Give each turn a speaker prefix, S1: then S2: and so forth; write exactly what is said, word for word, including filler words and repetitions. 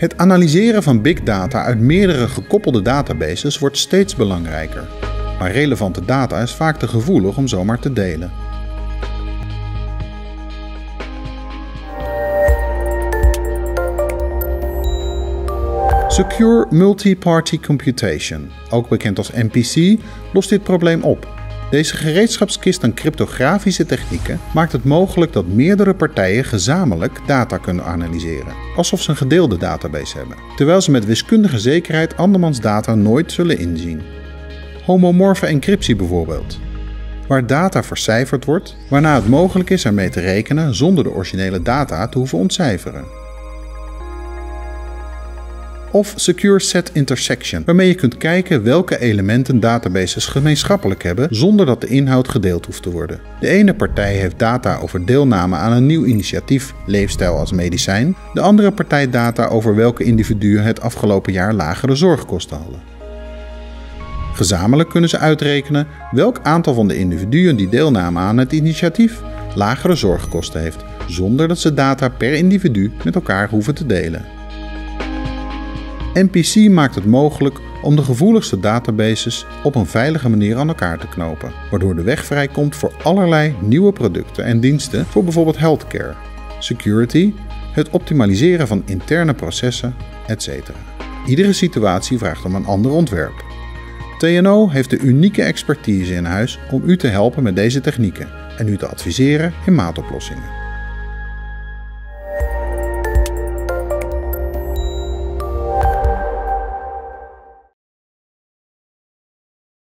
S1: Het analyseren van big data uit meerdere gekoppelde databases wordt steeds belangrijker. Maar relevante data is vaak te gevoelig om zomaar te delen. Secure Multi-Party Computation, ook bekend als N P C, lost dit probleem op. Deze gereedschapskist aan cryptografische technieken maakt het mogelijk dat meerdere partijen gezamenlijk data kunnen analyseren, alsof ze een gedeelde database hebben, terwijl ze met wiskundige zekerheid andermans data nooit zullen inzien. Homomorfe encryptie bijvoorbeeld, waar data vercijferd wordt, waarna het mogelijk is ermee te rekenen zonder de originele data te hoeven ontcijferen. Of Secure Set Intersection, waarmee je kunt kijken welke elementen databases gemeenschappelijk hebben zonder dat de inhoud gedeeld hoeft te worden. De ene partij heeft data over deelname aan een nieuw initiatief, leefstijl als medicijn, de andere partij data over welke individuen het afgelopen jaar lagere zorgkosten hadden. Gezamenlijk kunnen ze uitrekenen welk aantal van de individuen die deelnamen aan het initiatief lagere zorgkosten heeft, zonder dat ze data per individu met elkaar hoeven te delen. N P C maakt het mogelijk om de gevoeligste databases op een veilige manier aan elkaar te knopen, waardoor de weg vrijkomt voor allerlei nieuwe producten en diensten voor bijvoorbeeld healthcare, security, het optimaliseren van interne processen, et cetera. Iedere situatie vraagt om een ander ontwerp. T N O heeft de unieke expertise in huis om u te helpen met deze technieken en u te adviseren in maatoplossingen.